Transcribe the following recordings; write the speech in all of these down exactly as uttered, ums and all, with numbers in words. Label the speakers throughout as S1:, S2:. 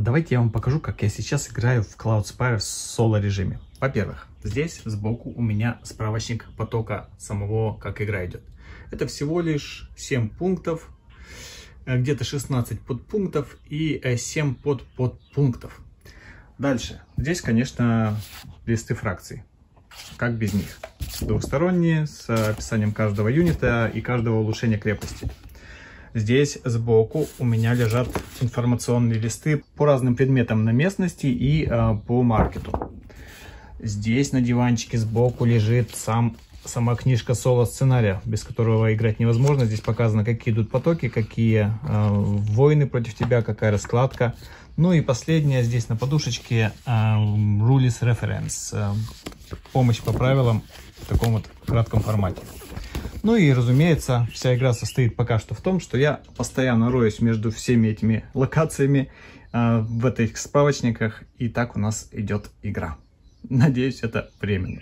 S1: Давайте я вам покажу, как я сейчас играю в Cloudspire в соло режиме. Во-первых, здесь сбоку у меня справочник потока самого, как игра идет. Это всего лишь семь пунктов, где-то шестнадцать подпунктов и семь подподпунктов. Дальше. Здесь, конечно, листы фракций. Как без них? Двухсторонние, с описанием каждого юнита и каждого улучшения крепости. Здесь сбоку у меня лежат информационные листы по разным предметам на местности и э, по маркету. Здесь на диванчике сбоку лежит сам, сама книжка соло-сценария, без которого играть невозможно. Здесь показано, какие идут потоки, какие э, войны против тебя, какая раскладка. Ну и последнее, здесь на подушечке э, Rules Reference, э, помощь по правилам в таком вот кратком формате. Ну и, разумеется, вся игра состоит пока что в том, что я постоянно роюсь между всеми этими локациями э, в этих справочниках, и так у нас идет игра. Надеюсь, это временно.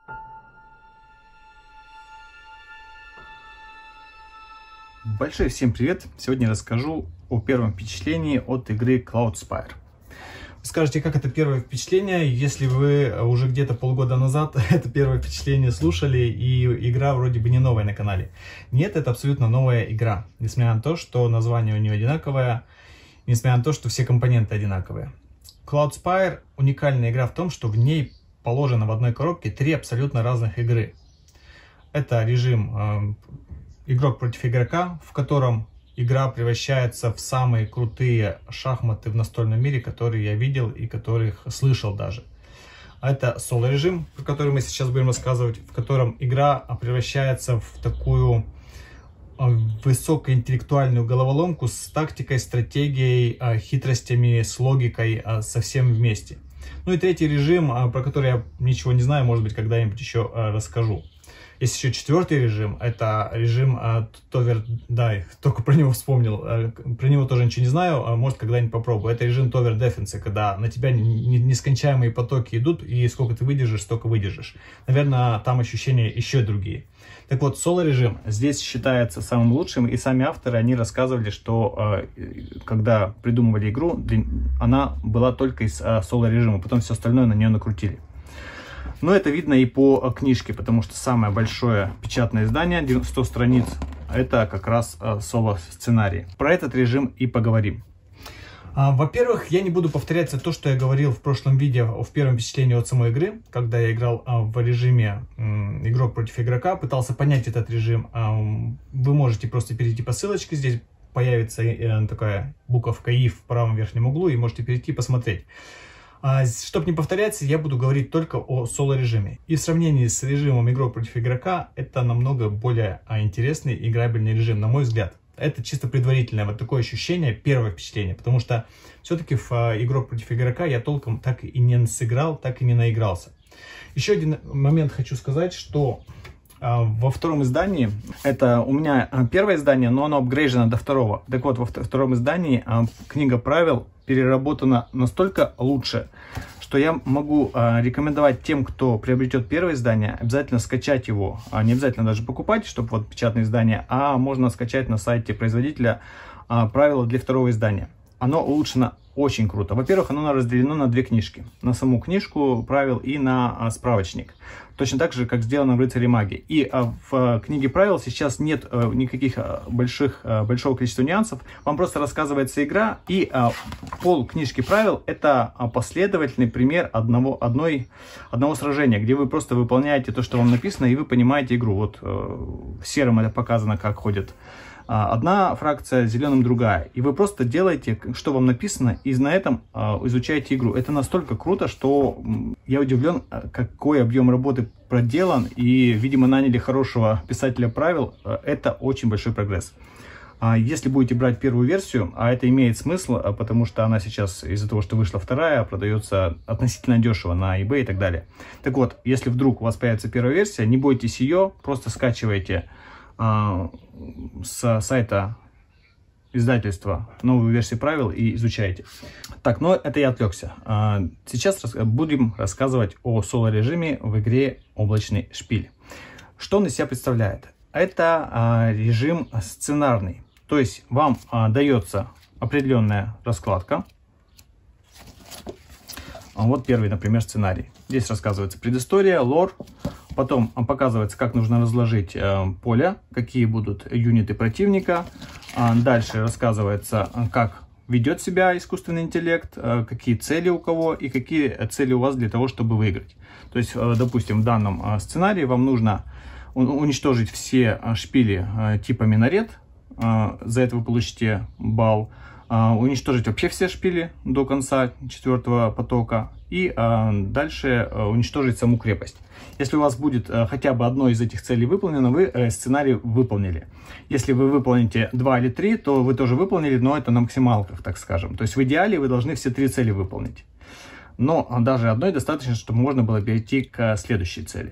S1: Большой всем привет! Сегодня расскажу о первом впечатлении от игры Cloudspire. Вы скажете, как это первое впечатление, если вы уже где-то полгода назад это первое впечатление слушали, и игра вроде бы не новая на канале. Нет, это абсолютно новая игра, несмотря на то, что название у нее одинаковое, несмотря на то, что все компоненты одинаковые. Cloudspire уникальная игра в том, что в ней положено в одной коробке три абсолютно разных игры. Это режим э, игрок против игрока, в котором игра превращается в самые крутые шахматы в настольном мире, которые я видел и которых слышал даже. Это соло режим, про который мы сейчас будем рассказывать, в котором игра превращается в такую высокоинтеллектуальную головоломку с тактикой, стратегией, хитростями, с логикой, совсем вместе. Ну и третий режим, про который я ничего не знаю, может быть, когда-нибудь еще расскажу. Есть еще четвертый режим, это режим Tower Die, только про него вспомнил, про него тоже ничего не знаю, может когда-нибудь попробую. Это режим Tower Defense, когда на тебя нескончаемые потоки идут, и сколько ты выдержишь, столько выдержишь. Наверное, там ощущения еще другие. Так вот, соло режим здесь считается самым лучшим, и сами авторы, они рассказывали, что когда придумывали игру, она была только из соло режима, потом все остальное на нее накрутили. Но это видно и по книжке, потому что самое большое печатное издание, сто страниц, это как раз соло-сценарий. Про этот режим и поговорим. Во-первых, я не буду повторять то, что я говорил в прошлом видео в первом впечатлении от самой игры, когда я играл в режиме игрок против игрока, пытался понять этот режим. Вы можете просто перейти по ссылочке, здесь появится такая буковка «и» в правом верхнем углу, и можете перейти и посмотреть. Чтобы не повторяться, я буду говорить только о соло-режиме. И в сравнении с режимом игрок против игрока, это намного более интересный играбельный режим, на мой взгляд. Это чисто предварительное вот такое ощущение, первое впечатление, потому что все-таки в игрок против игрока я толком так и не сыграл, так и не наигрался. Еще один момент хочу сказать, что во втором издании, это у меня первое издание, но оно апгрейжено до второго. Так вот, во втором издании книга правил переработана настолько лучше, что я могу рекомендовать тем, кто приобретет первое издание, обязательно скачать его. Не обязательно даже покупать, чтобы вот печатное издание, а можно скачать на сайте производителя правила для второго издания. Оно улучшено очень круто. Во-первых, оно разделено на две книжки. На саму книжку правил и на справочник. Точно так же, как сделано в «Рыцаре магии». И в книге правил сейчас нет никаких больших, большого количества нюансов. Вам просто рассказывается игра. И пол книжки правил — это последовательный пример одного, одной, одного сражения, где вы просто выполняете то, что вам написано, и вы понимаете игру. Вот в сером это показано, как ходят одна фракция, зеленым другая. И вы просто делаете, что вам написано, и на этом э, изучаете игру. Это настолько круто, что я удивлен, какой объем работы проделан. И, видимо, наняли хорошего писателя правил. Это очень большой прогресс. А если будете брать первую версию, а это имеет смысл, потому что она сейчас, из-за того, что вышла вторая, продается относительно дешево на eBay и так далее. Так вот, если вдруг у вас появится первая версия, не бойтесь ее, просто скачивайте с сайта издательства новую версию правил и изучайте. Так, но это я отвлекся. Сейчас будем рассказывать о соло-режиме в игре «Облачный шпиль». Что он из себя представляет? Это режим сценарный. То есть вам дается определенная раскладка, Вот первый, например, сценарий. Здесь рассказывается предыстория, лор. Потом показывается, как нужно разложить поле, какие будут юниты противника. Дальше рассказывается, как ведет себя искусственный интеллект, какие цели у кого и какие цели у вас для того, чтобы выиграть. То есть, допустим, в данном сценарии вам нужно уничтожить все шпили типа минарет. За это вы получите балл. Уничтожить вообще все шпили до конца четвертого потока. И дальше уничтожить саму крепость. Если у вас будет хотя бы одно из этих целей выполнено, вы сценарий выполнили. Если вы выполните два или три, то вы тоже выполнили, но это на максималках, так скажем. То есть в идеале вы должны все три цели выполнить. Но даже одной достаточно, чтобы можно было перейти к следующей цели.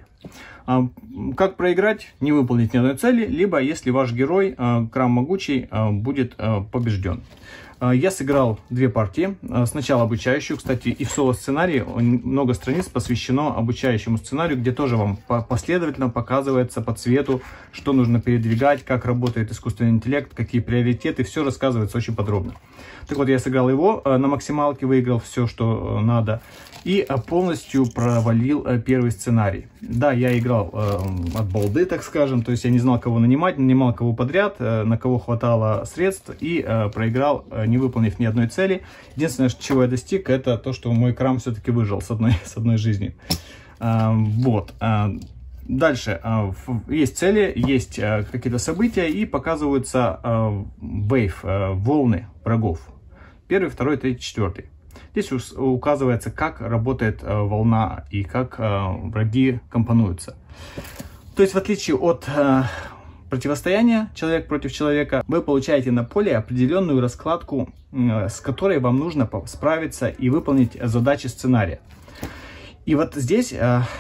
S1: Как проиграть? Не выполнить ни одной цели, либо если ваш герой, Крам Могучий, будет побежден. Я сыграл две партии. Сначала обучающую, кстати, и в соло-сценарии много страниц посвящено обучающему сценарию, где тоже вам последовательно показывается по цвету, что нужно передвигать, как работает искусственный интеллект, какие приоритеты, все рассказывается очень подробно. Так вот, я сыграл его на максималке, выиграл все, что надо, и полностью провалил первый сценарий. Да, я играл от балды, так скажем, то есть я не знал, кого нанимать, нанимал кого подряд, на кого хватало средств, и проиграл, не выполнив ни одной цели. Единственное, чего я достиг, это то, что мой Крам все-таки выжил с одной, с одной жизнью. Вот. Дальше есть цели, есть какие-то события, и показываются вейв, волны врагов. Первый, второй, третий, четвертый. Здесь указывается, как работает волна и как враги компонуются. То есть, в отличие от противостояния человек против человека, вы получаете на поле определенную раскладку, с которой вам нужно справиться и выполнить задачи сценария. И вот здесь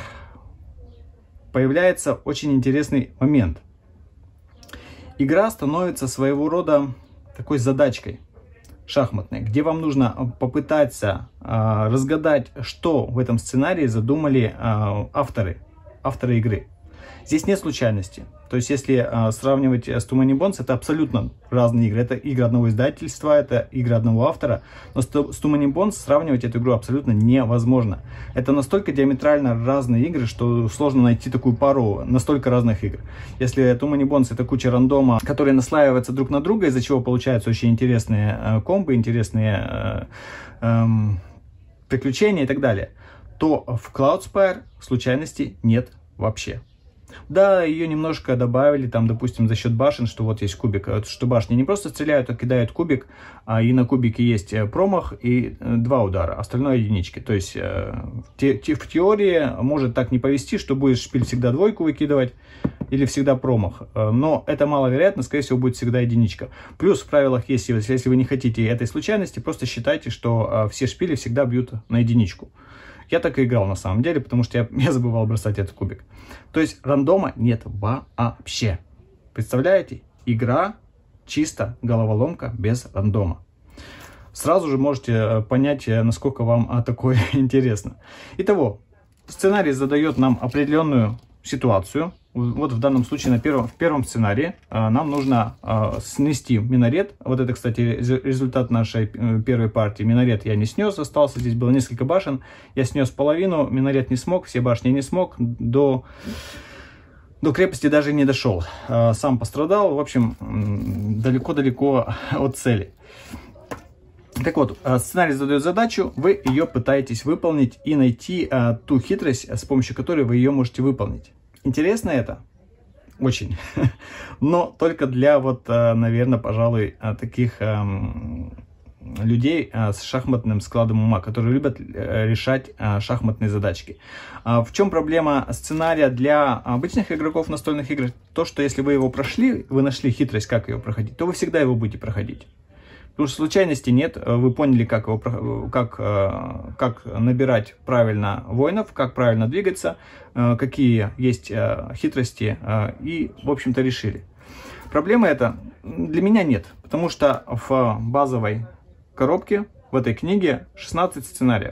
S1: появляется очень интересный момент. Игра становится своего рода такой задачкой шахматной, где вам нужно попытаться э, разгадать, что в этом сценарии задумали э, авторы, авторы игры. Здесь нет случайности. То есть, если э, сравнивать с Too Many Bones, это абсолютно разные игры. Это игры одного издательства, это игры одного автора. Но с, с Too Many Bones сравнивать эту игру абсолютно невозможно. Это настолько диаметрально разные игры, что сложно найти такую пару настолько разных игр. Если Too Many Bones это куча рандома, которые наслаиваются друг на друга, из-за чего получаются очень интересные э, комбы, интересные э, э, приключения и так далее, то в Cloudspire случайностей нет вообще. Да, ее немножко добавили, там, допустим, за счет башен, что вот есть кубик, что башни не просто стреляют, а кидают кубик, а и на кубике есть промах и два удара, остальное единички. То есть в, те, в теории может так не повести, что будет шпиль всегда двойку выкидывать или всегда промах, но это маловероятно, скорее всего, будет всегда единичка. Плюс в правилах есть, если вы не хотите этой случайности, просто считайте, что все шпили всегда бьют на единичку. Я так и играл на самом деле, потому что я, я забывал бросать этот кубик. То есть рандома нет вообще. Представляете? Игра чисто головоломка без рандома. Сразу же можете понять, насколько вам такое интересно. Итого, сценарий задает нам определенную ситуацию. Вот в данном случае на первом, в первом сценарии а, нам нужно а, снести минарет. Вот это, кстати, результат нашей первой партии. Минарет я не снес, остался. Здесь было несколько башен. Я снес половину, минарет не смог, все башни не смог. До, до крепости даже не дошел. А, сам пострадал. В общем, далеко-далеко от цели. Так вот, сценарий задает задачу, вы ее пытаетесь выполнить и найти а, ту хитрость, с помощью которой вы ее можете выполнить. Интересно это? Очень. Но только для, вот, наверное, пожалуй, таких людей с шахматным складом ума, которые любят решать шахматные задачки. В чем проблема сценария для обычных игроков настольных игр? То, что если вы его прошли, вы нашли хитрость, как ее проходить, то вы всегда его будете проходить. Потому что случайности нет, вы поняли, как, его, как, как набирать правильно воинов, как правильно двигаться, какие есть хитрости, и, в общем-то, решили. Проблемы это для меня нет, потому что в базовой коробке, в этой книге, шестнадцать сценариев.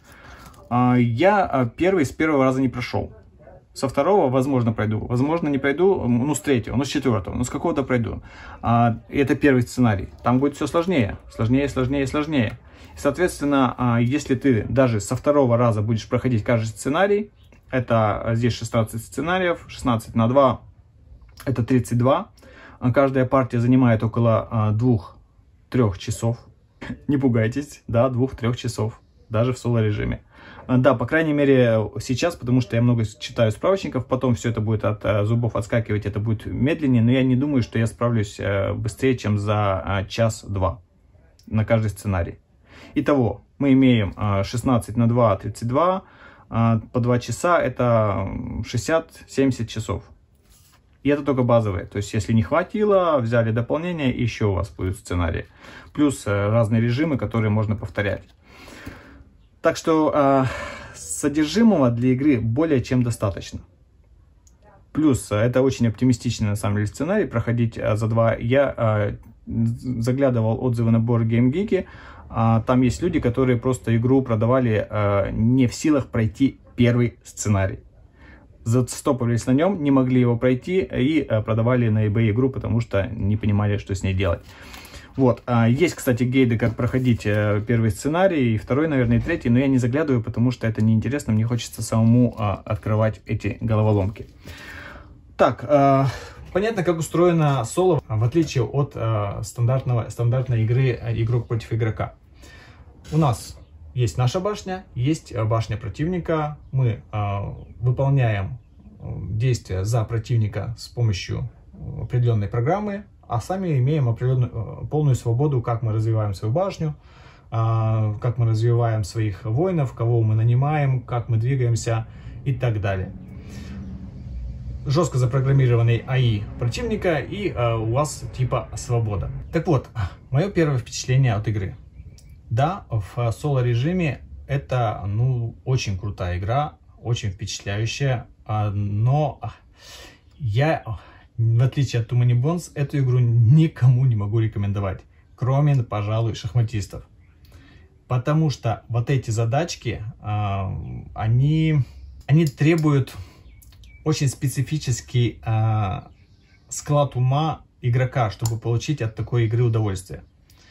S1: Я первый с первого раза не прошел. Со второго, возможно, пройду. Возможно, не пройду, ну, с третьего, ну, с четвертого, ну, с какого-то пройду. А, это первый сценарий. Там будет все сложнее, сложнее, сложнее, сложнее. Соответственно, если ты даже со второго раза будешь проходить каждый сценарий, это здесь шестнадцать сценариев, шестнадцать на два, это тридцать два. Каждая партия занимает около двух-трёх часов. Не пугайтесь, да, двух-трёх часов, даже в соло-режиме. Да, по крайней мере сейчас, потому что я много читаю справочников, потом все это будет от зубов отскакивать, это будет медленнее, но я не думаю, что я справлюсь быстрее, чем за час-два на каждый сценарий. Итого, мы имеем шестнадцать на два, тридцать два, по два часа, это шестьдесят-семьдесят часов. И это только базовые, то есть если не хватило, взяли дополнение, еще у вас будет сценарий. Плюс разные режимы, которые можно повторять. Так что э, содержимого для игры более чем достаточно. Плюс это очень оптимистичный на самом деле сценарий, проходить э, за два. Я э, заглядывал отзывы на BoardGameGeek, э, там есть люди, которые просто игру продавали э, не в силах пройти первый сценарий. Застопорились на нем, не могли его пройти и э, продавали на eBay игру, потому что не понимали, что с ней делать. Вот, есть, кстати, гейды, как проходить первый сценарий, и второй, наверное, и третий, но я не заглядываю, потому что это неинтересно, мне хочется самому открывать эти головоломки. Так, понятно, как устроено соло, в отличие от стандартного, стандартной игры игрок против игрока. У нас есть наша башня, есть башня противника, мы выполняем действия за противника с помощью определенной программы, а сами имеем определенную полную свободу, как мы развиваем свою башню, как мы развиваем своих воинов, кого мы нанимаем, как мы двигаемся и так далее. Жестко запрограммированный эй ай противника, и у вас типа свобода. Так вот, мое первое впечатление от игры. Да, в соло-режиме это, ну, очень крутая игра, очень впечатляющая, но я... В отличие от Too Many Bones, эту игру никому не могу рекомендовать, кроме, пожалуй, шахматистов. Потому что вот эти задачки, э, они, они требуют очень специфический э, склад ума игрока, чтобы получить от такой игры удовольствие.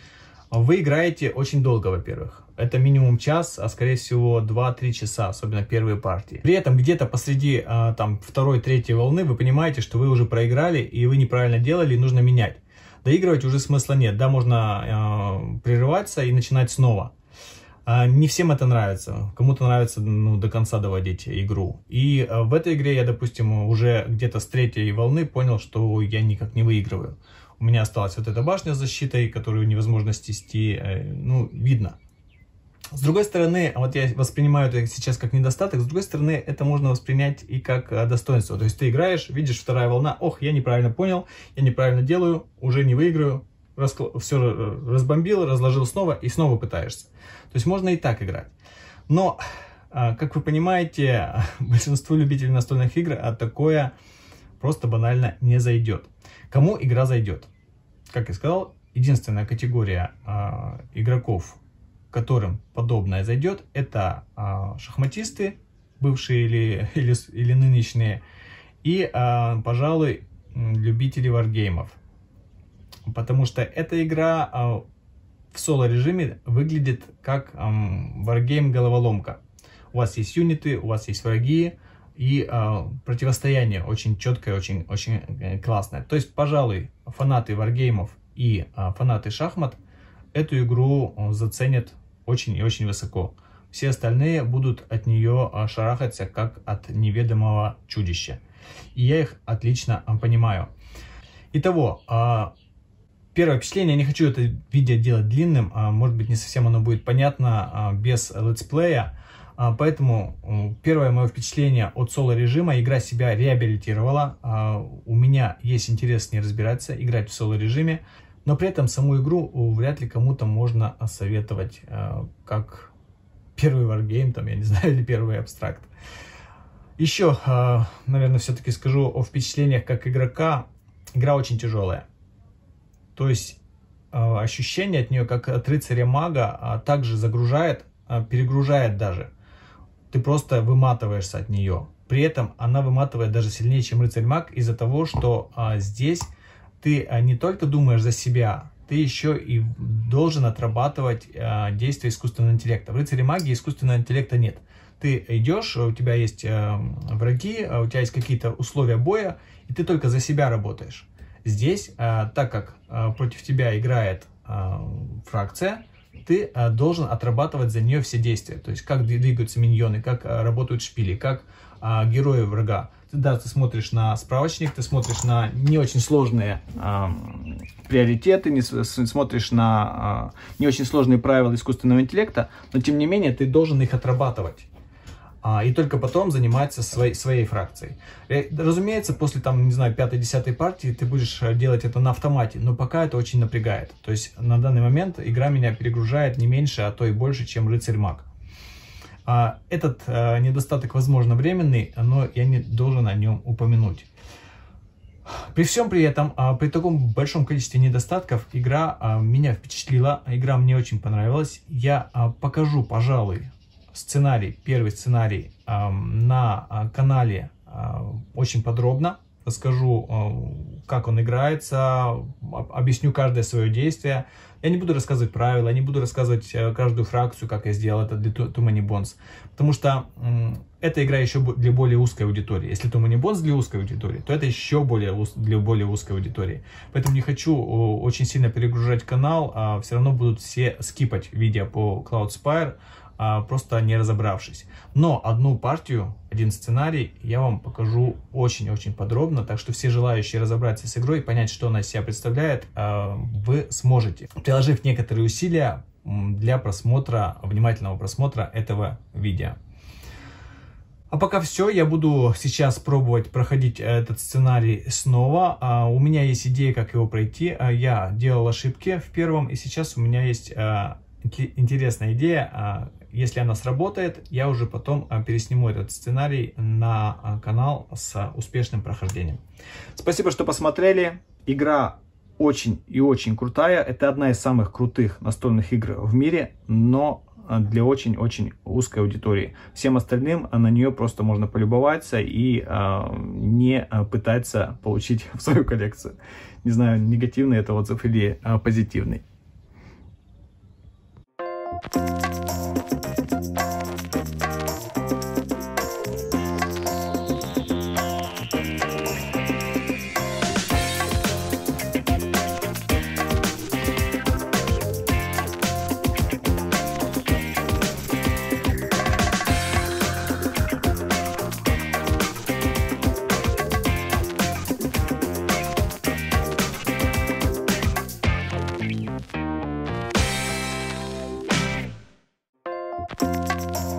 S1: Вы играете очень долго, во-первых. Это минимум час, а скорее всего два-три часа, особенно первые партии. При этом где-то посреди э, там второй, третьей волны вы понимаете, что вы уже проиграли и вы неправильно делали, и нужно менять. Доигрывать уже смысла нет. Да, можно э, прерываться и начинать снова. Э, не всем это нравится. Кому-то нравится, ну, до конца доводить игру. И э, в этой игре я, допустим, уже где-то с третьей волны понял, что я никак не выигрываю. У меня осталась вот эта башня с защитой, которую невозможно снести. Э, ну, видно. С другой стороны, вот я воспринимаю это сейчас как недостаток, с другой стороны, это можно воспринять и как достоинство. То есть ты играешь, видишь, вторая волна, ох, я неправильно понял, я неправильно делаю, уже не выиграю, раскл... все разбомбил, разложил снова и снова пытаешься. То есть можно и так играть. Но, как вы понимаете, большинству любителей настольных игр такое просто банально не зайдет. Кому игра зайдет? Как я сказал, единственная категория игроков, которым подобное зайдет, это а, шахматисты, бывшие или, или, или нынешние, и, а, пожалуй, любители варгеймов. Потому что эта игра а, в соло-режиме выглядит как а, варгейм-головоломка. У вас есть юниты, у вас есть враги, и а, противостояние очень четкое, очень, очень классное. То есть, пожалуй, фанаты варгеймов и а, фанаты шахмат эту игру заценят очень и очень высоко. Все остальные будут от нее шарахаться, как от неведомого чудища. И я их отлично понимаю. Итого, первое впечатление, я не хочу это видео делать длинным, может быть, не совсем оно будет понятно без летсплея. Поэтому первое мое впечатление от соло-режима: игра себя реабилитировала. У меня есть интерес с ней разбираться, играть в соло-режиме. Но при этом саму игру вряд ли кому-то можно советовать э, как первый варгейм, там, я не знаю, или первый абстракт. Еще, э, наверное, все-таки скажу о впечатлениях как игрока. Игра очень тяжелая. То есть э, ощущение от нее, как от рыцаря-мага, э, также загружает, э, перегружает даже. Ты просто выматываешься от нее. При этом она выматывает даже сильнее, чем рыцарь-маг, из-за того, что э, здесь... Ты не только думаешь за себя, ты еще и должен отрабатывать э, действия искусственного интеллекта. В рыцаре магии искусственного интеллекта нет. Ты идешь, у тебя есть э, враги, у тебя есть какие-то условия боя, и ты только за себя работаешь. Здесь, э, так как э, против тебя играет э, фракция, ты э, должен отрабатывать за нее все действия. То есть, как двигаются миньоны, как э, работают шпили, как э, герои врага. Ты, да, ты смотришь на справочник, ты смотришь на не очень сложные э, приоритеты, не смотришь на э, не очень сложные правила искусственного интеллекта, но тем не менее ты должен их отрабатывать. И только потом заниматься своей, своей фракцией. Разумеется, после там, не знаю, пятой-десятой партии ты будешь делать это на автомате, но пока это очень напрягает. То есть на данный момент игра меня перегружает не меньше, а то и больше, чем рыцарь-маг. Этот недостаток, возможно, временный, но я не должен о нем упомянуть. При всем при этом, при таком большом количестве недостатков, игра меня впечатлила, игра мне очень понравилась. Я покажу, пожалуй, сценарий, первый сценарий э, на э, канале э, очень подробно. Расскажу, э, как он играется, объясню каждое свое действие. Я не буду рассказывать правила, не буду рассказывать э, каждую фракцию, как я сделал это для Too Many Bones. Потому что э, эта игра еще для более узкой аудитории. Если Too Many Bones для узкой аудитории, то это еще более уз, для более узкой аудитории. Поэтому не хочу э, очень сильно перегружать канал. Э, все равно будут все скипать видео по Cloudspire, просто не разобравшись. Но одну партию, один сценарий я вам покажу очень-очень подробно, так что все желающие разобраться с игрой и понять, что она из себя представляет, вы сможете, приложив некоторые усилия для просмотра, внимательного просмотра этого видео. А пока все, я буду сейчас пробовать проходить этот сценарий снова. У меня есть идея, как его пройти. Я делал ошибки в первом, и сейчас у меня есть интересная идея. Если она сработает, я уже потом пересниму этот сценарий на канал с успешным прохождением. Спасибо, что посмотрели. Игра очень и очень крутая. Это одна из самых крутых настольных игр в мире, но для очень-очень узкой аудитории. Всем остальным на нее просто можно полюбоваться и э, не пытаться получить в свою коллекцию. Не знаю, негативный это отзыв или э, позитивный. We'll be right back.